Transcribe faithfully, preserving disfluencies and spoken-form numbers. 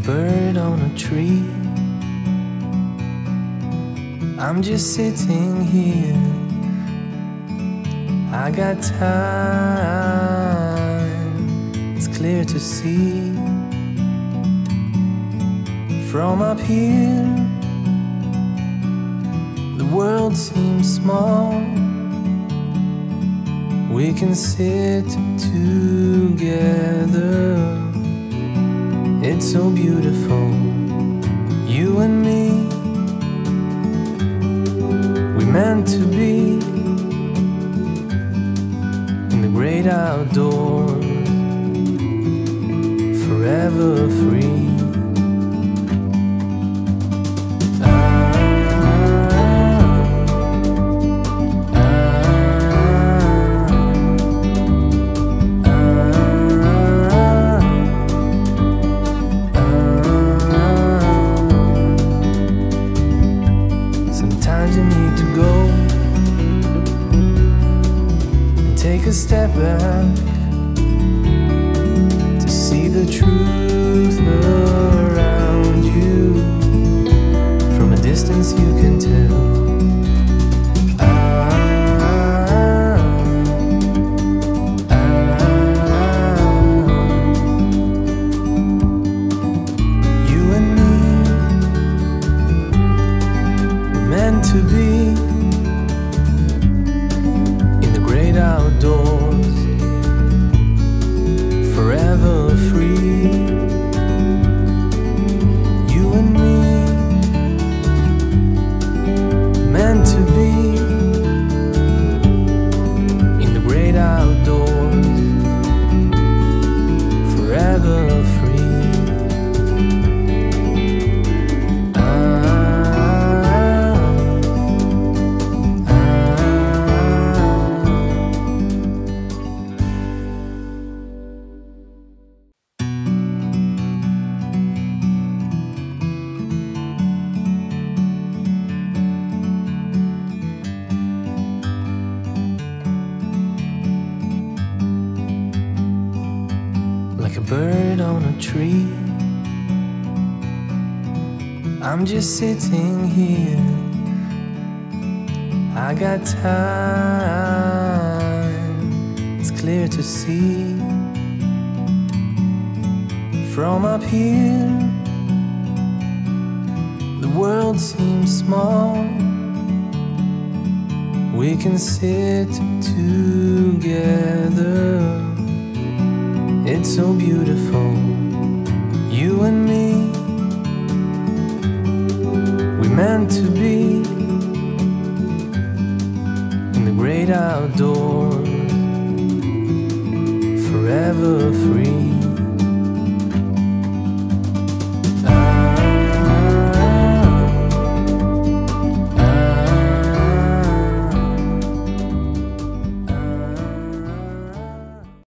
bird on a tree. I'm just sitting here, I got time, it's clear to see. From up here, the world seems small. We can sit together, it's so beautiful, you and me. We meant to be in the great outdoors, forever free. You need to go and take a step back to see the truth around you. From a distance you can tell. Ah, ah, ah. You and me, we're meant to be in the great outdoors, forever free. You and me, meant to be in the great outdoors, forever free. Like a bird on a tree, I'm just sitting here, I got time, it's clear to see. From up here, the world seems small. We can sit together, it's so beautiful, you and me. We meant to be in the great outdoors, forever free.